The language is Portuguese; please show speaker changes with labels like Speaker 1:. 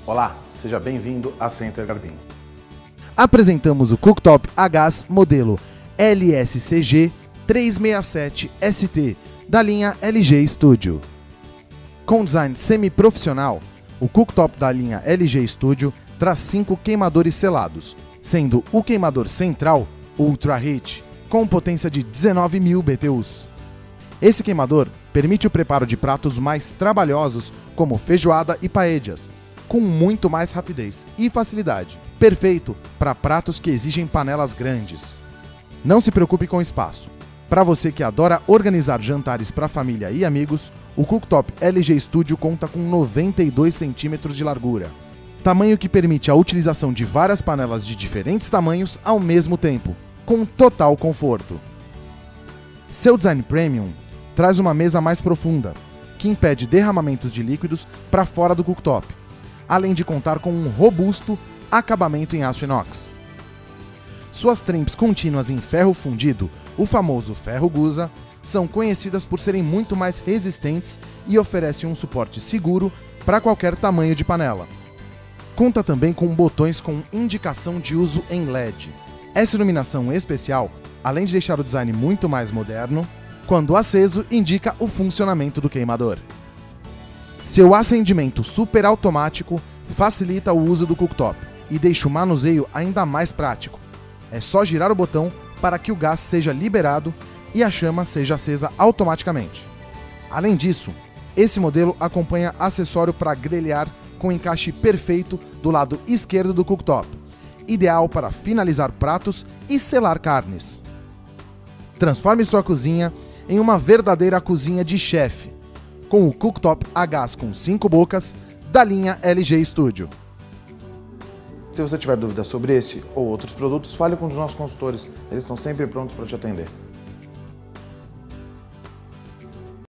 Speaker 1: Olá, seja bem-vindo a Center Garbim.
Speaker 2: Apresentamos o cooktop a gás modelo LSCG 367 ST da linha LG Studio. Com design semi-profissional, o cooktop da linha LG Studio traz 5 queimadores selados, sendo o queimador central Ultra Heat, com potência de 19.000 BTUs. Esse queimador permite o preparo de pratos mais trabalhosos, como feijoada e paellas, com muito mais rapidez e facilidade, perfeito para pratos que exigem panelas grandes. Não se preocupe com espaço. Para você que adora organizar jantares para família e amigos, o cooktop LG Studio conta com 92 centímetros de largura, tamanho que permite a utilização de várias panelas de diferentes tamanhos ao mesmo tempo, com total conforto. Seu design premium traz uma mesa mais profunda, que impede derramamentos de líquidos para fora do cooktop, além de contar com um robusto acabamento em aço inox. Suas trims contínuas em ferro fundido, o famoso ferro gusa, são conhecidas por serem muito mais resistentes e oferecem um suporte seguro para qualquer tamanho de panela. Conta também com botões com indicação de uso em LED. Essa iluminação especial, além de deixar o design muito mais moderno, quando aceso indica o funcionamento do queimador. Seu acendimento super automático facilita o uso do cooktop e deixa o manuseio ainda mais prático. É só girar o botão para que o gás seja liberado e a chama seja acesa automaticamente. Além disso, esse modelo acompanha acessório para grelhar com encaixe perfeito do lado esquerdo do cooktop, ideal para finalizar pratos e selar carnes. Transforme sua cozinha em uma verdadeira cozinha de chefe, com o cooktop a gás com 5 bocas da linha LG Studio.
Speaker 1: Se você tiver dúvidas sobre esse ou outros produtos, fale com um dos nossos consultores. Eles estão sempre prontos para te atender.